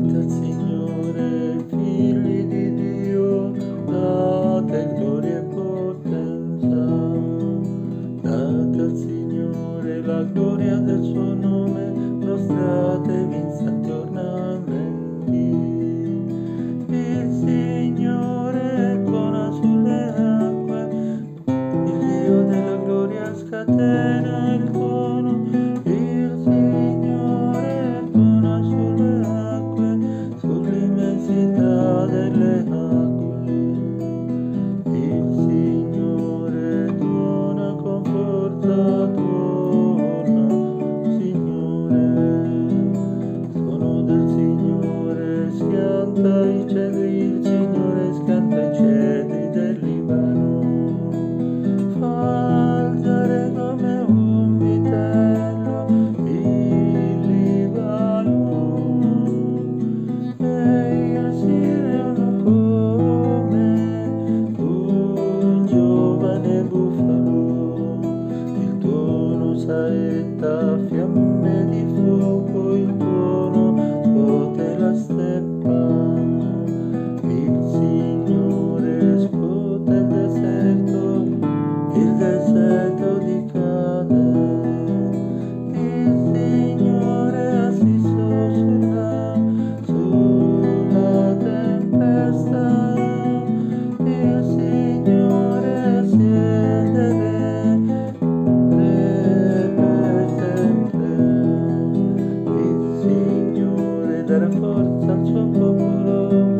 al Signore, figli di Dio, date gloria e potenza. Date al Signore la gloria del suo nome, prostratevi in santi ornamenti. Il Signore tuona sulle acque, il Dio della gloria scatena il tuono. Il Signore tuona sulle acque, sull'immensità delle acque. Il Signore tuona con forza, tuona, Signore. Suono del Signore schianta i cedri, il Signore schianta i cedri del Libano. Fa alzare come un vitello il Libano, e il Siriano come un giovane bufalo. Il tuono saetta fiamme di fuoco, il tuono scuote la steppa. Il Signore scuote il deserto decade. Il Signore è assiso sulla tempesta. Il Signore siede per sempre. Il Signore darà forza al suo popolo.